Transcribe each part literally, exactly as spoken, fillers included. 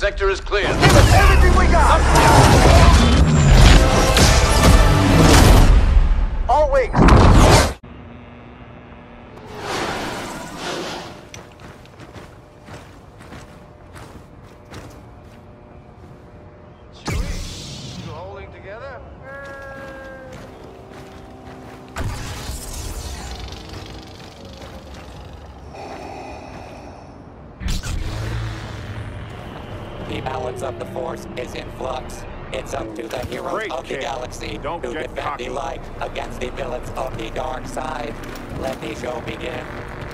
Sector is clear. Give us everything we got! All wings! Chewie, you holding together? The balance of the Force is in flux. It's up to the heroes Great of the kid. galaxy Don't to get defend cocky. the light against the villains of the dark side. Let the show begin.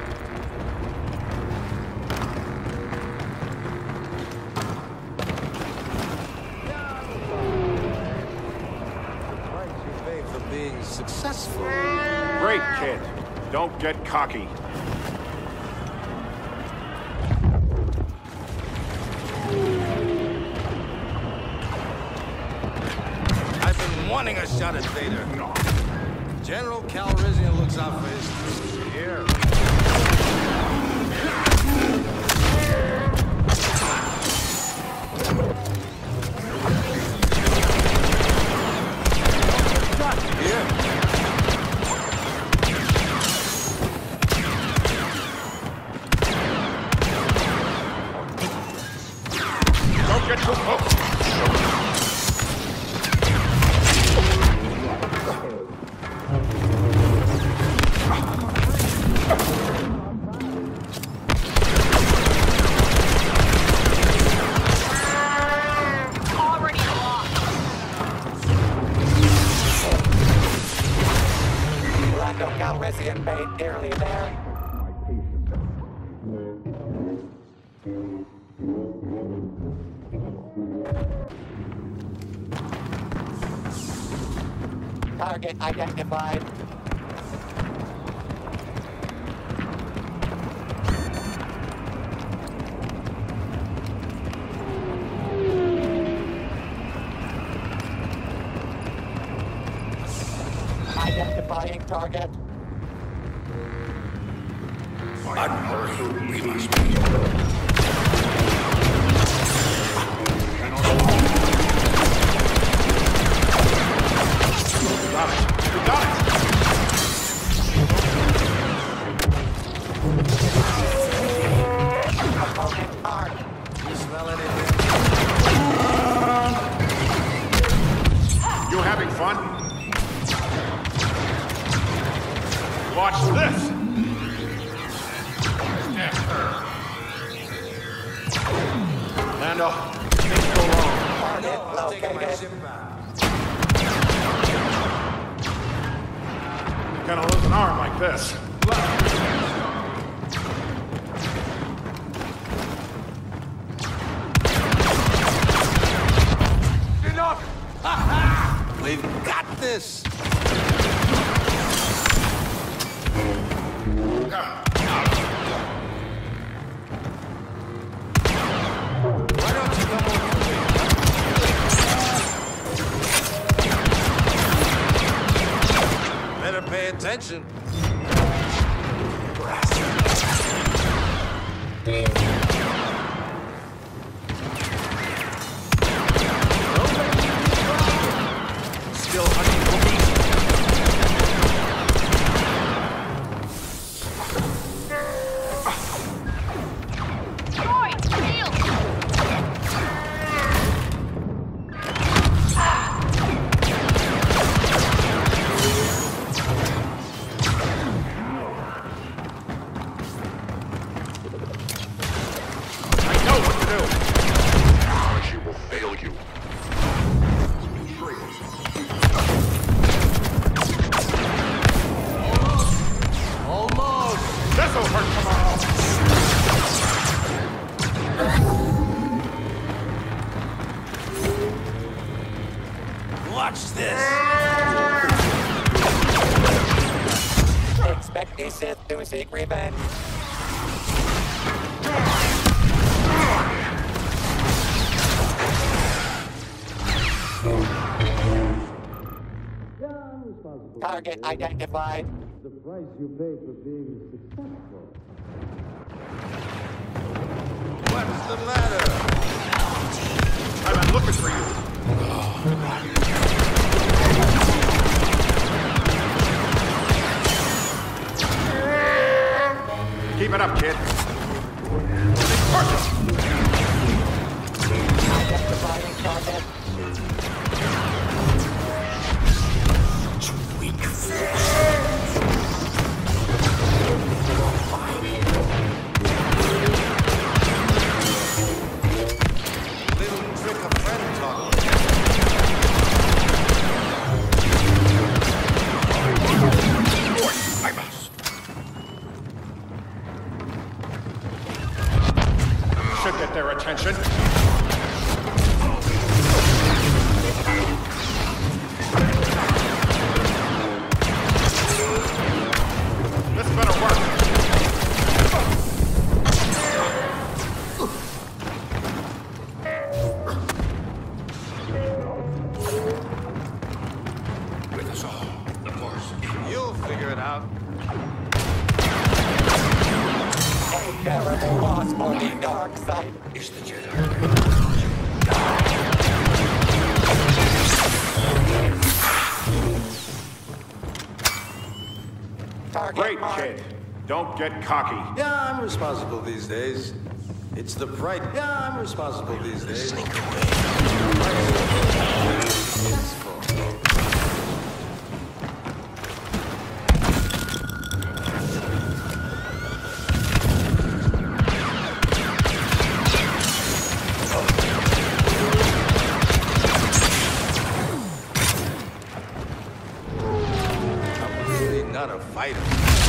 Price you pay for being successful. Great kid. Don't get cocky. I've been wanting a shot at Vader. General Calrissian looks out for his troops. Here. Don't get too close. Already lost. Lando Calrissian bait nearly there. Target identified. Identifying target. We must Got it. You got it. Opponent armed. You smell anything? You having fun? Watch this. Lando, things go wrong. Target I'm taking my located. ship back. Gonna lose an arm like this. Enough! Ha ha! We've got this! Why don't you come over to me? Better pay attention. Still hunting for me. Troy, shield. I know what to do. She will fail you. Almost! This'll hurt tomorrow. Watch this! Expect the Sith to seek revenge. Target identified. The price you pay for being successful. What's the matter? Finish the Jedi. Great, kid. Don't get cocky. Yeah, I'm responsible these days. It's the pride. Yeah, I'm responsible these days. Sneak away. Successful. I'm really not a fighter.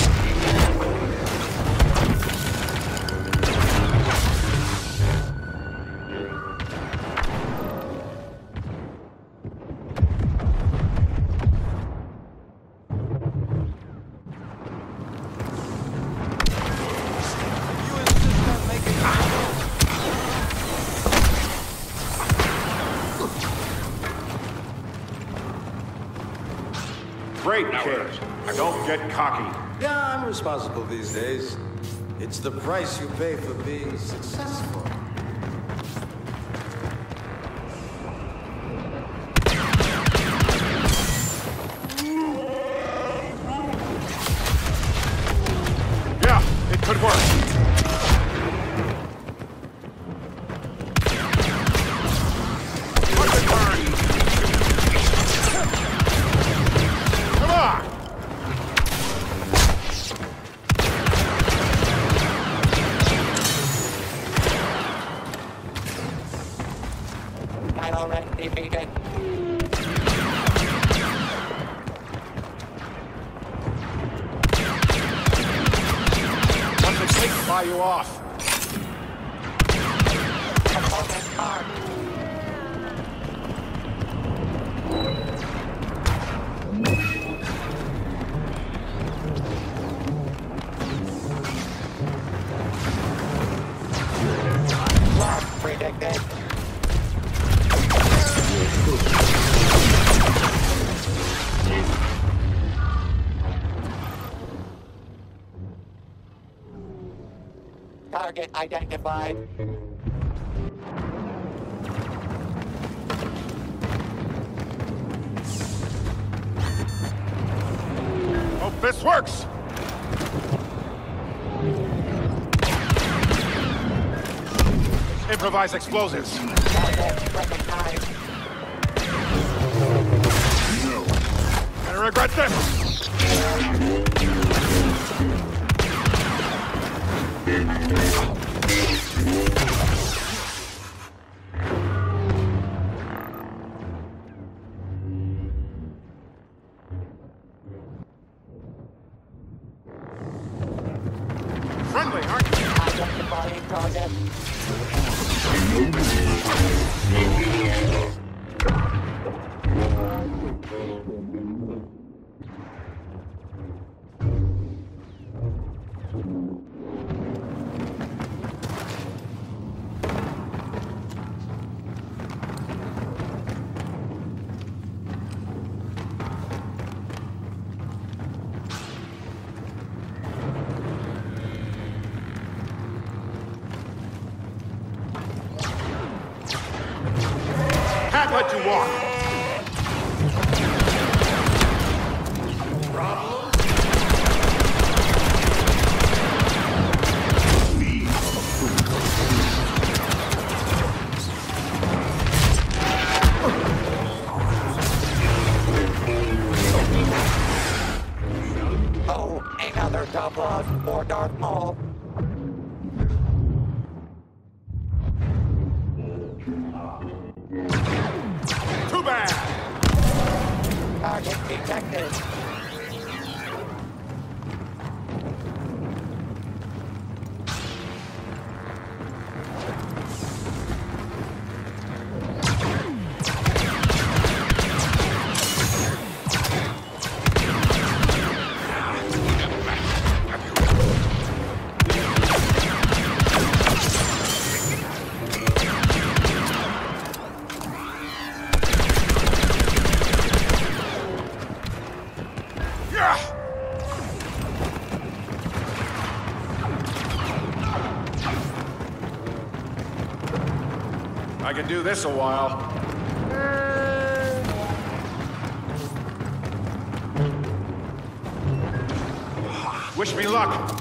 Great, kid. Don't get cocky. Yeah, I'm responsible these days. It's the price you pay for being successful. Yeah, it could work. What's the turn? Come on! I'm already defeated. One mistake to buy you off. Opponent marked. Loss predicted. Target identified. Hope this works. Improvise explosives. Target recognized. Gonna regret this. Friendly, aren't you? Identifying target. Can't let you walk. Oh, another tough loss for Darth Maul. Too bad. Target detected. I can do this a while. Wish me luck.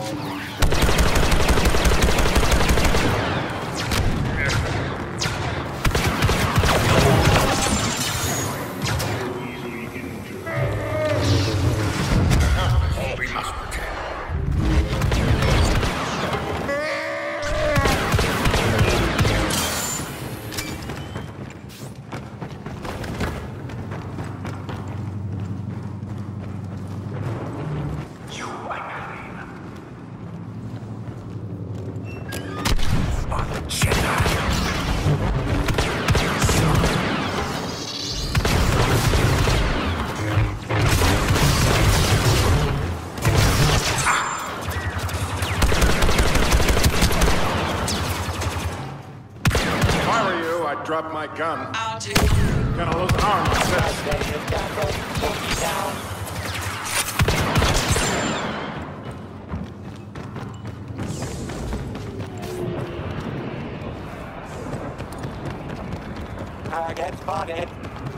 Drop my gun. I'll do. Gonna lose an arm myself. Target spotted.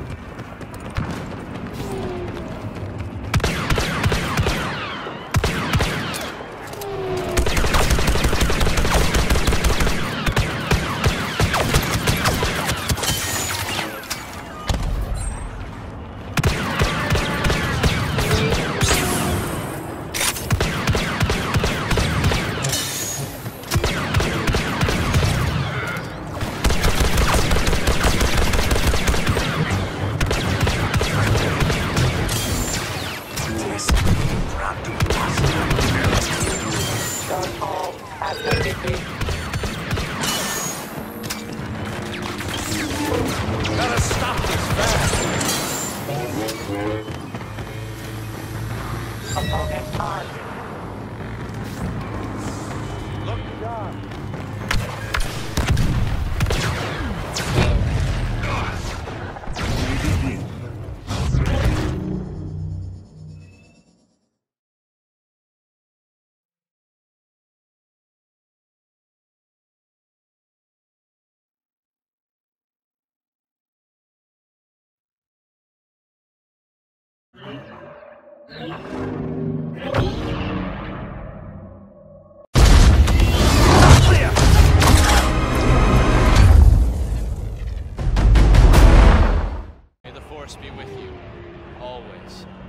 Gotta stop this fast. Opponent target. Look, John. May the Force be with you, always.